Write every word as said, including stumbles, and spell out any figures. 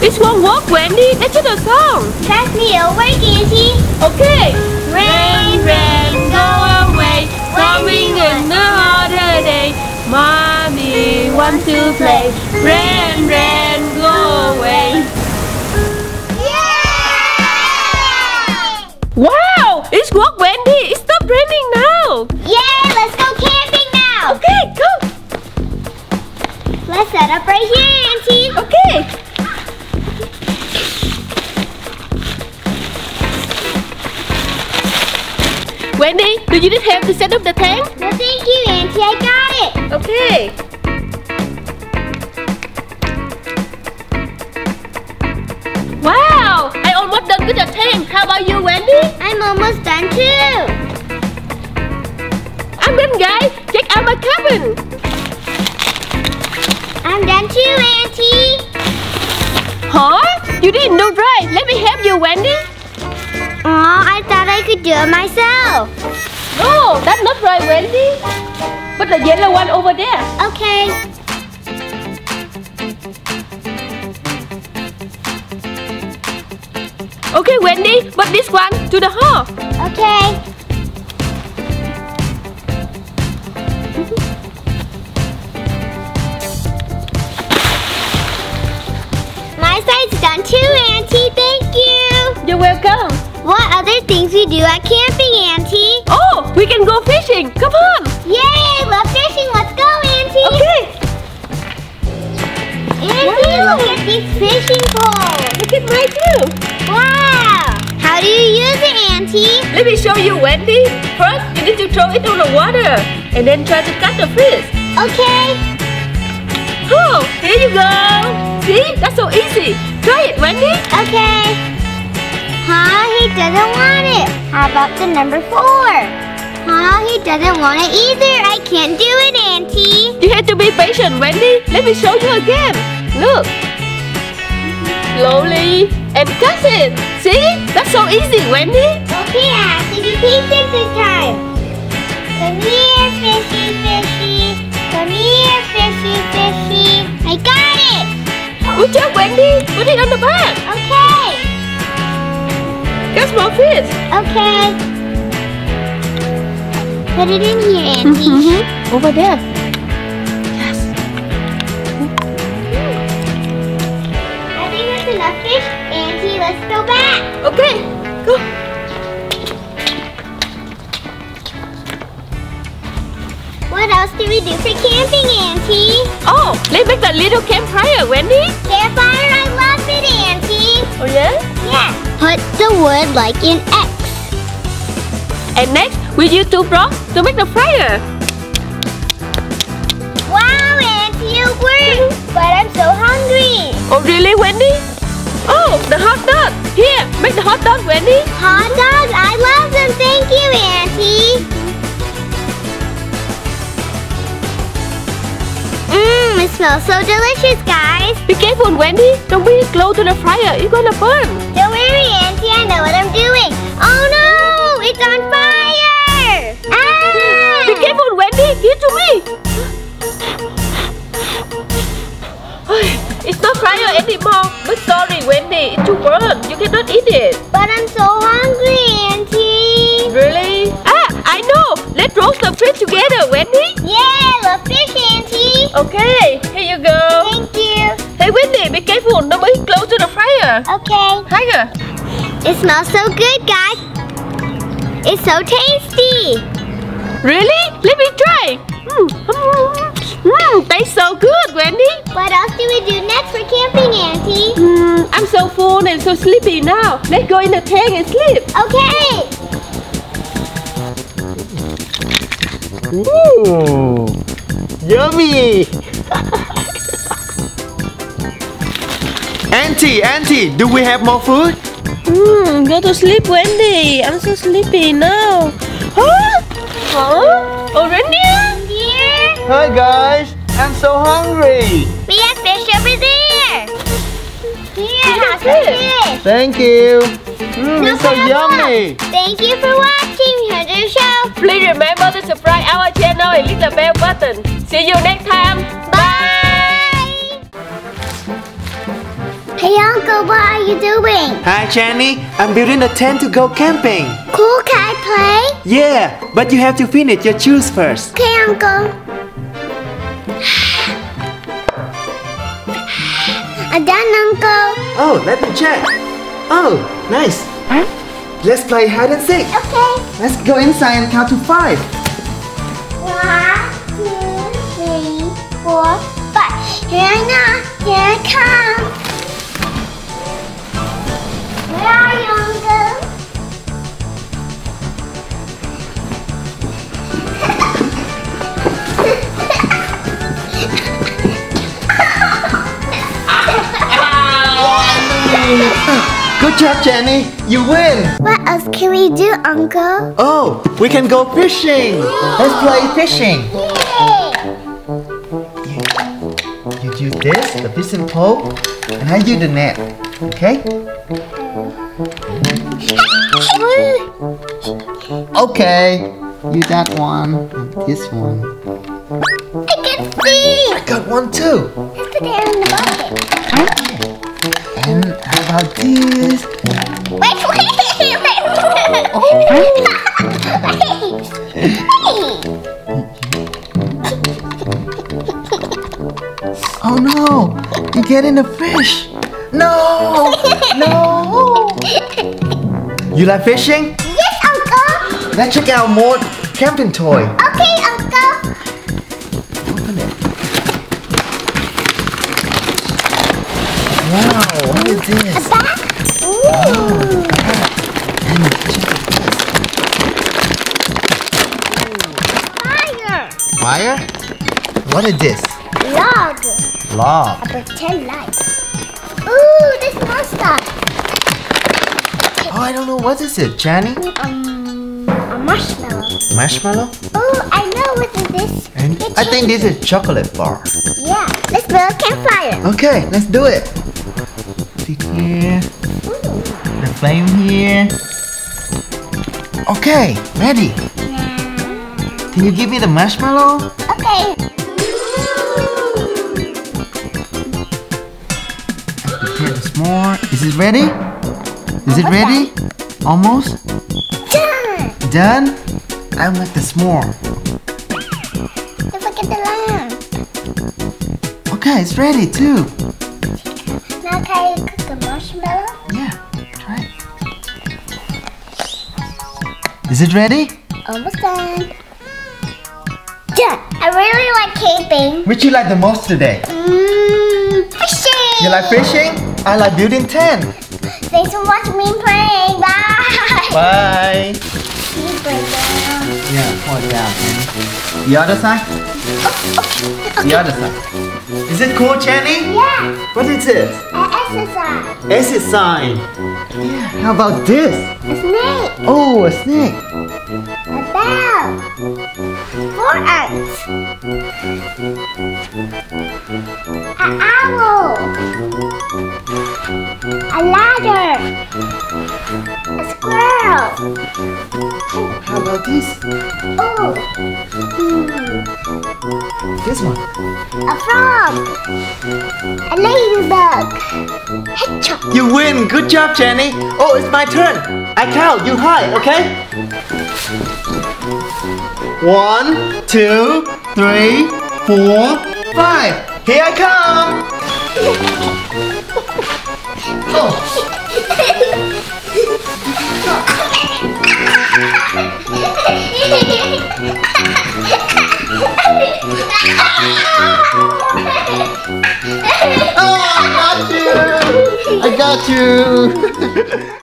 It won't work, Wendy. That's just a song. Trust me, it'll work, Auntie. Okay. Rain, rain, go away. Coming another day. Mommy wants to play. Rain, rain, go away. Yay! Wow! It's worked, Wendy. It stopped raining now. Yay! Let's go camping now. Okay, go. Let's set up right here, Auntie. Okay. Wendy, do you need help to set up the tent? No, thank you, Auntie. I got it. Okay. Wow! I almost done with the tent. How about you, Wendy? I'm almost done too. I'm done, guys. Check out my cabin. I'm done too, Auntie. Huh? You didn't do right. Let me help you, Wendy. Aw, I thought I could do it myself. No, that's not right, Wendy. Put the yellow one over there. Okay. Okay, Wendy, put this one to the hole. Okay. My side's done too, Auntie. Thank you. You're welcome. What other things we do at camping, Auntie? Oh, we can go fishing. Come on. Yay! I love fishing. Let's go, Auntie. Okay. Auntie, Wow. look at these fishing poles. Look at mine too. Wow. How do you use it, Auntie? Let me show you, Wendy. First, you need to throw it on the water and then try to catch the fish. Okay. Oh, here you go. See? That's so easy. Try it, Wendy. Okay. Huh? He doesn't want it. How about the number four? Huh? He doesn't want it either. I can't do it, Auntie. You have to be patient, Wendy. Let me show you again. Look. Slowly and catch it. See? That's so easy, Wendy. Okay, I have to be patient this time. Come here, fishy, fishy. Come here, fishy, fishy. I got it. Good job, Wendy. Put it on the back. Okay. Catch more fish. Okay. Put it in here, Auntie. Mm-hmm. Over there. Yes. I think that's enough fish. Auntie, let's go back. Okay, go. What else do we do for camping, Auntie? Oh, let's make a little campfire, Wendy. Campfire, I love it, Auntie. Oh, yeah? Yeah. Put the wood like an X. And next, we use two blocks to make the fire. Wow, Auntie, it worked. But I'm so hungry. Oh, really, Wendy? Oh, the hot dog. Here, make the hot dog, Wendy. Hot dogs, I love them. Thank you, Auntie. Mmm, it smells so delicious, guys. Be careful, Wendy. Don't be close to the fire. It's gonna burn. Don't worry, Auntie. I know what I'm doing. Oh no, it's on fire. Ah! Be careful, Wendy. Give it to me. It's not fire anymore. But sorry, Wendy. It's too burn. You cannot eat it. But I'm so hungry, Auntie. Really? Ah, I know. Let's roast the fish together, Wendy. Yeah, I love fish, Auntie. Okay, here you go. Thank you. Hey, Wendy, be careful. Don't be close to the fire. Okay. Higher. It smells so good, guys. It's so tasty. Really? Let me try. Mmm, mm, tastes so good, Wendy. What else do we do next for camping, Auntie? Mm, I'm so full and so sleepy now. Let's go in the tent and sleep. Okay. Ooh, yummy! Auntie, Auntie, do we have more food? Hmm, go to sleep, Wendy. I'm so sleepy now. Huh? Huh? Already? Here. Hi guys, I'm so hungry. We have fish over there. Here, have some fish. fish. Thank you. Mmm, No it's so problem. yummy. Thank you for watching. Here's the show. Please remember to subscribe our channel and click the bell button. See you next time. Bye. Hey Uncle, what are you doing? Hi, Jenny. I'm building a tent to go camping. Cool, can I play? Yeah, but you have to finish your shoes first. Okay, Uncle. I'm done, Uncle. Oh, let me check. Oh, nice. Let's play hide and seek. Okay. Let's go inside and count to five. One, two, three, four, five. Here I know. Here I come. Where are you, Uncle? Good job, Jenny. You win. What else can we do, Uncle? Oh, we can go fishing. Let's play fishing. You use this, the fishing pole, and I use the net. Okay? Okay. You that one, and this one. I can see. I got one too. Let's put it in the bucket. And how about this? Wait, wait, wait, wait. Oh no! You're getting a fish! No! No! You like fishing? Yes, Uncle. Let's check out more camping toy. Okay, Uncle. Open it. Wow, what is this? A bag? Ooh. And check Fire. fire? What is this? Log. Log. A pretend light. Ooh, this monster. Oh, I don't know what is it, Jenny? Um, a marshmallow. Marshmallow? Oh, I know what is this. And It's I think this is chocolate bar. Yeah, let's build a campfire. Okay, let's do it. Stick here. The flame here. Okay, ready. Can you give me the marshmallow? Okay. Prepare this more. Is it ready? Is it ready? Almost? Done. Done? I want the s'more. Don't forget the lamb. Okay, it's ready too. Now can you cook the marshmallow? Yeah, try it. Is it ready? Almost done. Done. I really like camping. Which you like the most today? Mmm, fishing. You like fishing? I like building tent. Thanks for watching me playing. Bye. Bye. You bring down. Yeah, pour it down. The other side? The other side. Is it cool, Jenny? Yeah. What is it? An exercise. Exit sign. Yeah. How about this? A snake. Oh, a snake. A bell. Four ants. An owl. A ladder. A squirrel. How about this? Oh. Hmm. This one. A frog. A ladybug. Hedgehog. You win. Good job, Jenny. Oh, it's my turn. I count. You hide, okay? One, two, three, four, five. Here I come. Oh. Oh, I got you! I got you!